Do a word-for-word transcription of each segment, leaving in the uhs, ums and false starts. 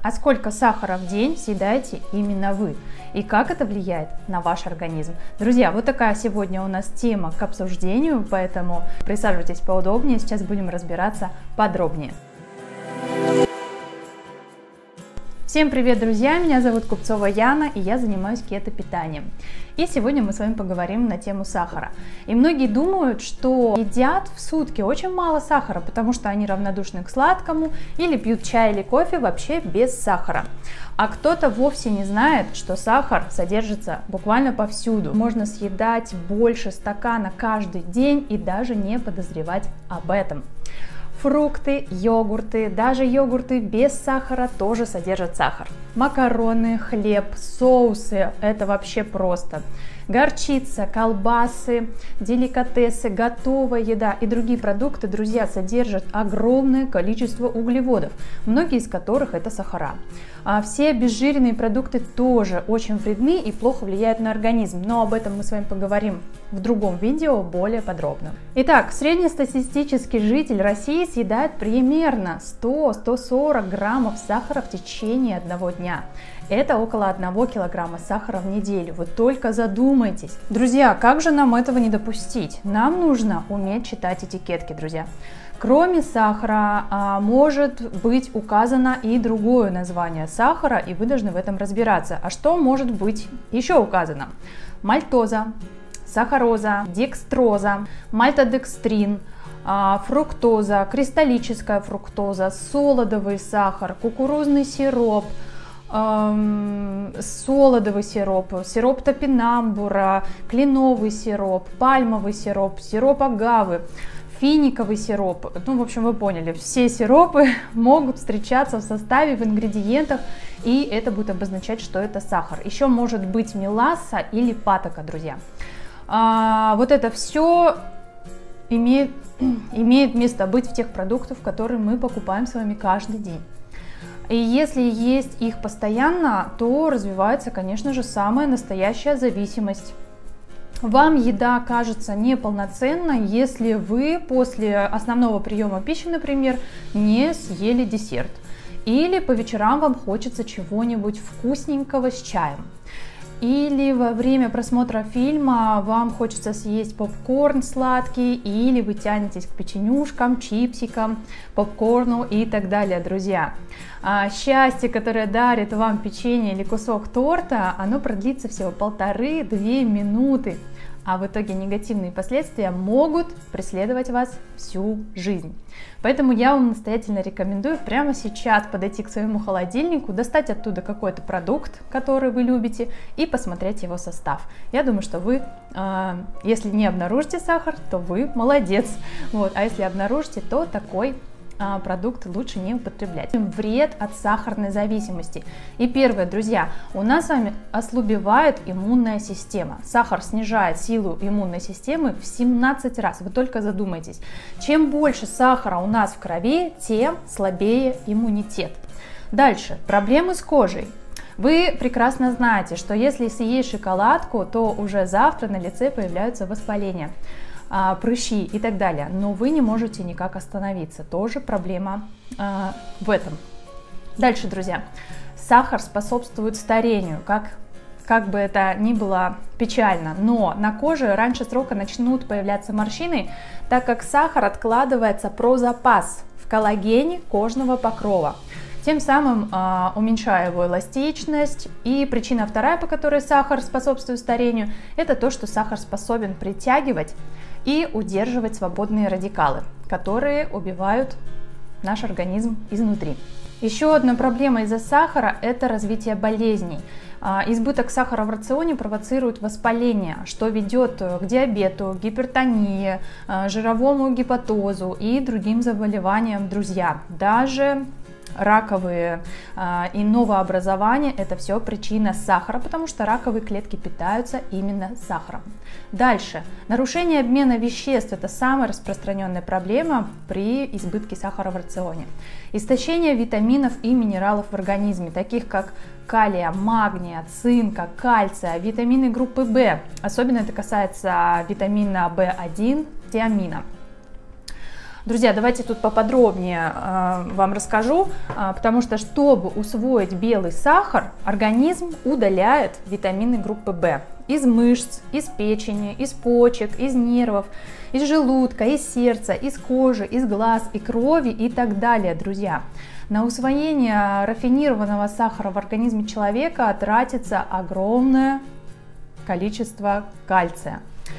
А сколько сахара в день съедаете именно вы? И как это влияет на ваш организм? Друзья, вот такая сегодня у нас тема к обсуждению, поэтому присаживайтесь поудобнее, сейчас будем разбираться подробнее. Всем привет, друзья! Меня зовут Купцова Яна, и я занимаюсь кето-питанием. И сегодня мы с вами поговорим на тему сахара. И многие думают, что едят в сутки очень мало сахара, потому что они равнодушны к сладкому или пьют чай или кофе вообще без сахара. А кто-то вовсе не знает, что сахар содержится буквально повсюду. Можно съедать больше стакана каждый день и даже не подозревать об этом. Фрукты, йогурты, даже йогурты без сахара тоже содержат сахар. Макароны, хлеб, соусы – это вообще просто. Горчица, колбасы, деликатесы, готовая еда и другие продукты, друзья, содержат огромное количество углеводов, многие из которых это сахара. А все обезжиренные продукты тоже очень вредны и плохо влияют на организм, но об этом мы с вами поговорим в другом видео более подробно. Итак, среднестатистический житель России съедает примерно сто — сто сорок граммов сахара в течение одного дня. Это около одного килограмма сахара в неделю. Вы только задумайтесь. Друзья, как же нам этого не допустить? Нам нужно уметь читать этикетки, друзья. Кроме сахара а, может быть указано и другое название сахара, и вы должны в этом разбираться. А что может быть еще указано? Мальтоза, сахароза, декстроза, мальтодекстрин, а, фруктоза, кристаллическая фруктоза, солодовый сахар, кукурузный сироп, солодовый сироп, сироп топинамбура, кленовый сироп, пальмовый сироп, сироп агавы, финиковый сироп. Ну, в общем, вы поняли, все сиропы могут встречаться в составе, в ингредиентах, и это будет обозначать, что это сахар. Еще может быть меласса или патока, друзья. А, вот это все имеет, имеет место быть в тех продуктах, которые мы покупаем с вами каждый день. И если есть их постоянно, то развивается, конечно же, самая настоящая зависимость. Вам еда кажется неполноценной, если вы после основного приема пищи, например, не съели десерт. Или по вечерам вам хочется чего-нибудь вкусненького с чаем. Или во время просмотра фильма вам хочется съесть попкорн сладкий, или вы тянетесь к печенюшкам, чипсикам, попкорну и так далее, друзья. А счастье, которое дарит вам печенье или кусок торта, оно продлится всего полторы-две минуты. А в итоге негативные последствия могут преследовать вас всю жизнь. Поэтому я вам настоятельно рекомендую прямо сейчас подойти к своему холодильнику, достать оттуда какой-то продукт, который вы любите, и посмотреть его состав. Я думаю, что вы, э, если не обнаружите сахар, то вы молодец. Вот. А если обнаружите, то такой продукт лучше не употреблять. Вред от сахарной зависимости. И первое, друзья, у нас с вами ослабевает иммунная система. Сахар снижает силу иммунной системы в семнадцать раз. Вы только задумайтесь. Чем больше сахара у нас в крови, тем слабее иммунитет. Дальше, проблемы с кожей. Вы прекрасно знаете, что если съесть шоколадку, то уже завтра на лице появляются воспаления, прыщи и так далее, но вы не можете никак остановиться. Тоже проблема э, в этом. Дальше, друзья, сахар способствует старению, как, как бы это ни было печально, но на коже раньше срока начнут появляться морщины, так как сахар откладывается про запас в коллагене кожного покрова, тем самым э, уменьшая его эластичность. И причина вторая, по которой сахар способствует старению, это то, что сахар способен притягивать и удерживать свободные радикалы, которые убивают наш организм изнутри. Еще одна проблема из-за сахара – это развитие болезней. Избыток сахара в рационе провоцирует воспаление, что ведет к диабету, гипертонии, жировому гепатозу и другим заболеваниям, друзья. Даже раковые э, и новообразования – это все причина сахара, потому что раковые клетки питаются именно сахаром. Дальше. Нарушение обмена веществ – это самая распространенная проблема при избытке сахара в рационе. Истощение витаминов и минералов в организме, таких как калия, магния, цинка, кальция, витамины группы В. Особенно это касается витамина В один, тиамина. Друзья, давайте тут поподробнее э, вам расскажу, э, потому что, чтобы усвоить белый сахар, организм удаляет витамины группы В из мышц, из печени, из почек, из нервов, из желудка, из сердца, из кожи, из глаз, и крови и так далее, друзья. На усвоение рафинированного сахара в организме человека тратится огромное количество кальция.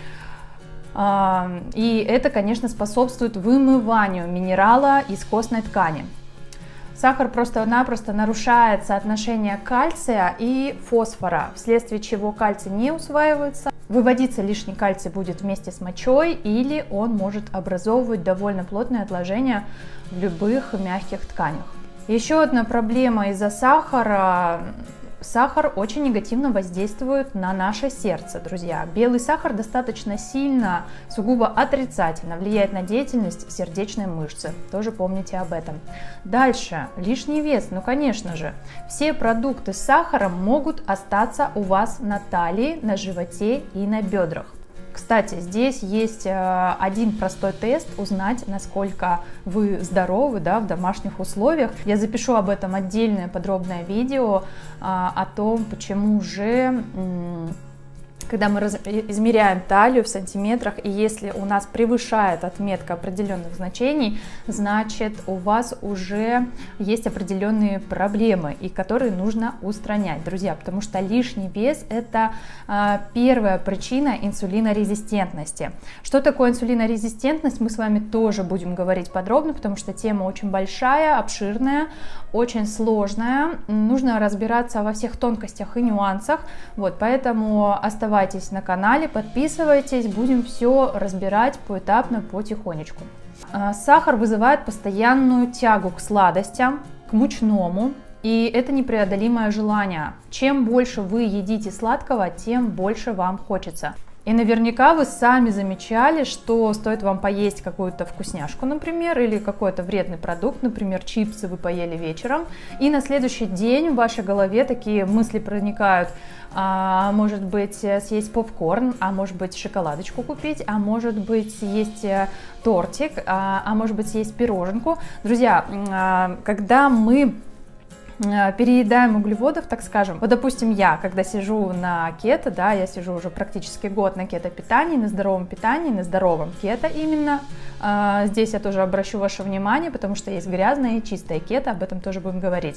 И это, конечно, способствует вымыванию минерала из костной ткани. Сахар просто-напросто нарушает соотношение кальция и фосфора, вследствие чего кальций не усваивается. Выводиться лишний кальций будет вместе с мочой, или он может образовывать довольно плотные отложения в любых мягких тканях. Еще одна проблема из-за сахара. Сахар очень негативно воздействует на наше сердце, друзья. Белый сахар достаточно сильно, сугубо отрицательно влияет на деятельность сердечной мышцы. Тоже помните об этом. Дальше. Лишний вес. Ну, конечно же, все продукты с сахаром могут остаться у вас на талии, на животе и на бедрах. Кстати, здесь есть один простой тест, узнать, насколько вы здоровы, да, в домашних условиях. Я запишу об этом отдельное подробное видео, о том, почему же, когда мы измеряем талию в сантиметрах, и если у нас превышает отметка определенных значений, значит, у вас уже есть определенные проблемы, и которые нужно устранять, друзья, потому что лишний вес – это первая причина инсулинорезистентности. Что такое инсулинорезистентность, мы с вами тоже будем говорить подробно, потому что тема очень большая, обширная, очень сложная, нужно разбираться во всех тонкостях и нюансах, вот, поэтому оставайтесь на канале, подписывайтесь, будем все разбирать поэтапно, потихонечку. Сахар вызывает постоянную тягу к сладостям, к мучному, и это непреодолимое желание. Чем больше вы едите сладкого, тем больше вам хочется. И наверняка вы сами замечали, что стоит вам поесть какую-то вкусняшку, например, или какой-то вредный продукт, например, чипсы вы поели вечером, и на следующий день в вашей голове такие мысли проникают: а, может быть, съесть попкорн, а может быть, шоколадочку купить, а может быть, съесть тортик, а, а может быть, съесть пироженку. Друзья, а, когда мы переедаем углеводов, так скажем. Вот, допустим, я, когда сижу на кето, да, я сижу уже практически год на кето-питании, на здоровом питании, на здоровом кето именно. А, здесь я тоже обращу ваше внимание, потому что есть грязное и чистое кето, об этом тоже будем говорить.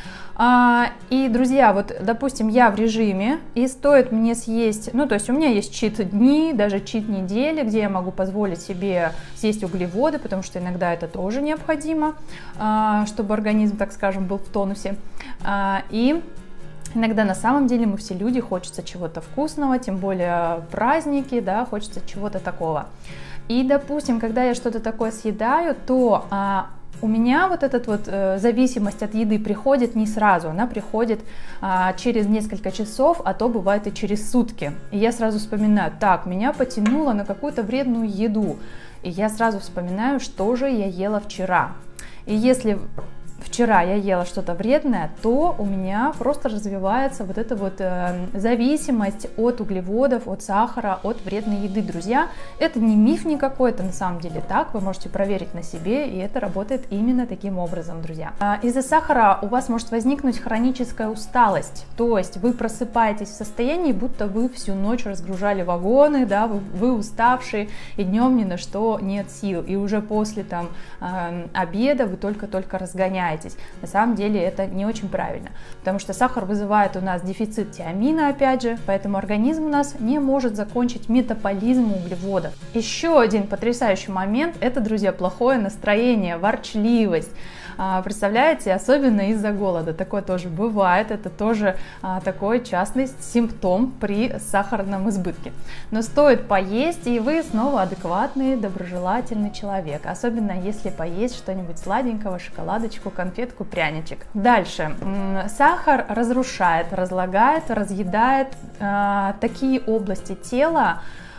А, и, друзья, вот, допустим, я в режиме, и стоит мне съесть, ну, то есть у меня есть чит-дни, даже чит-недели, где я могу позволить себе съесть углеводы, потому что иногда это тоже необходимо, а, чтобы организм, так скажем, был в тонусе. А, и иногда на самом деле мы все люди, хочется чего-то вкусного, тем более праздники, да, хочется чего-то такого. И, допустим, когда я что-то такое съедаю, то а, у меня вот эта вот э, зависимость от еды приходит не сразу, она приходит а, через несколько часов, а то бывает и через сутки. И я сразу вспоминаю: так, меня потянуло на какую-то вредную еду, и я сразу вспоминаю, что же я ела вчера. И если вчера я ела что-то вредное, то у меня просто развивается вот эта вот э, зависимость от углеводов, от сахара, от вредной еды, друзья. Это не миф никакой, это на самом деле так, вы можете проверить на себе, и это работает именно таким образом, друзья. Из-за сахара у вас может возникнуть хроническая усталость, то есть вы просыпаетесь в состоянии, будто вы всю ночь разгружали вагоны, да, вы, вы уставшие, и днем ни на что нет сил, и уже после там э, обеда вы только-только разгоняетесь. На самом деле это не очень правильно, потому что сахар вызывает у нас дефицит тиамина, опять же, поэтому организм у нас не может закончить метаболизм углеводов. Еще один потрясающий момент – это, друзья, плохое настроение, ворчливость. Представляете, особенно из-за голода, такое тоже бывает, это тоже а, такой частный симптом при сахарном избытке. Но стоит поесть, и вы снова адекватный, доброжелательный человек, особенно если поесть что-нибудь сладенького, шоколадочку, конфетку, пряничек. Дальше, сахар разрушает, разлагает, разъедает а, такие области тела,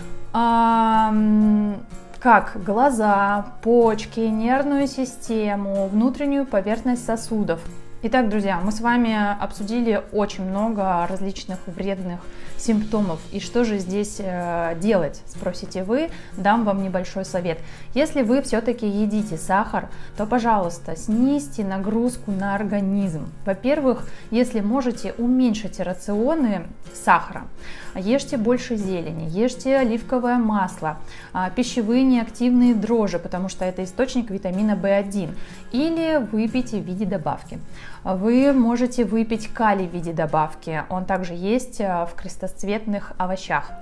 а, как глаза, почки, нервную систему, внутреннюю поверхность сосудов. Итак, друзья, мы с вами обсудили очень много различных вредных симптомов. И что же здесь э, делать, спросите вы, дам вам небольшой совет. Если вы все-таки едите сахар, то, пожалуйста, снизьте нагрузку на организм. Во-первых, если можете, уменьшите рационы сахара. Ешьте больше зелени, ешьте оливковое масло, пищевые неактивные дрожжи, потому что это источник витамина бэ один, или выпейте в виде добавки. Вы можете выпить калий в виде добавки, он также есть в крестоцветных овощах.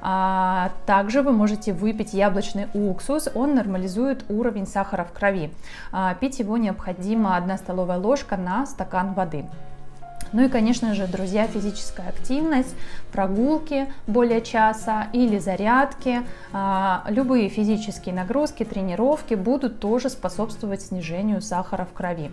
Также вы можете выпить яблочный уксус, он нормализует уровень сахара в крови. Пить его необходимо одна столовая ложка на стакан воды. Ну и, конечно же, друзья, физическая активность, прогулки более часа или зарядки, любые физические нагрузки, тренировки будут тоже способствовать снижению сахара в крови.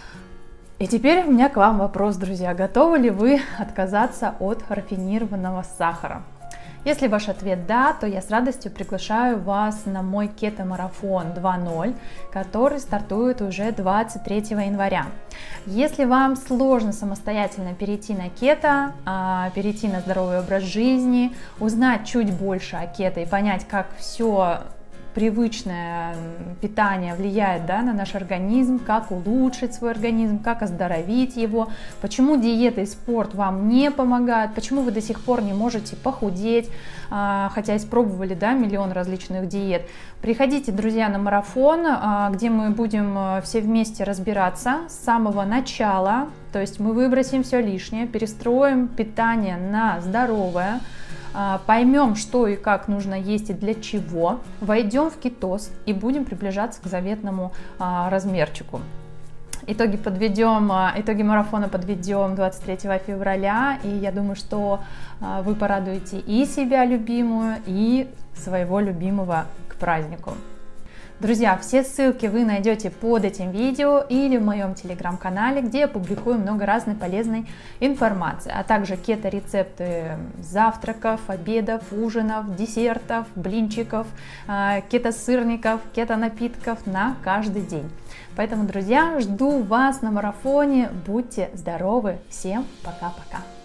И теперь у меня к вам вопрос, друзья. Готовы ли вы отказаться от рафинированного сахара? Если ваш ответ да, то я с радостью приглашаю вас на мой кето-марафон два ноль, который стартует уже двадцать третьего января. Если вам сложно самостоятельно перейти на кето, перейти на здоровый образ жизни, узнать чуть больше о кето и понять, как все привычное питание влияет, да, на наш организм, как улучшить свой организм, как оздоровить его, почему диета и спорт вам не помогают, почему вы до сих пор не можете похудеть, хотя испробовали, да, миллион различных диет. Приходите, друзья, на марафон, где мы будем все вместе разбираться с самого начала, то есть мы выбросим все лишнее, перестроим питание на здоровое, поймем, что и как нужно есть и для чего, войдем в кетоз и будем приближаться к заветному а, размерчику. Итоги подведем, итоги марафона подведем двадцать третьего февраля, и я думаю, что а, вы порадуете и себя любимую, и своего любимого к празднику. Друзья, все ссылки вы найдете под этим видео или в моем телеграм-канале, где я публикую много разной полезной информации, а также кето-рецепты завтраков, обедов, ужинов, десертов, блинчиков, кето-сырников, кето-напитков на каждый день. Поэтому, друзья, жду вас на марафоне, будьте здоровы, всем пока-пока!